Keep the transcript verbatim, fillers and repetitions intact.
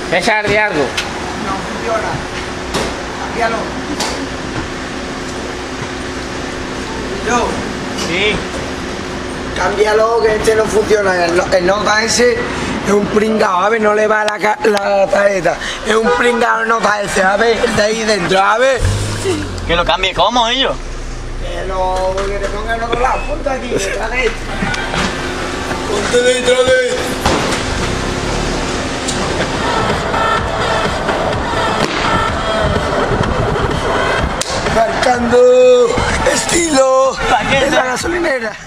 César, de algo. No funciona. Cámbialo. Yo. Sí. Cámbialo, que este no funciona. El, el nota ese es un pringao, a ver, no le va la, la tarjeta. Es un pringao el nota ese, a ver, el de ahí dentro, a ver. Que lo cambie, ¿cómo ellos? Que lo que te ponga en otro lado, ponte aquí, detrás de esto. Ponte detrás de esto. Marcando estilo ¿Pa' qué? en la gasolinera.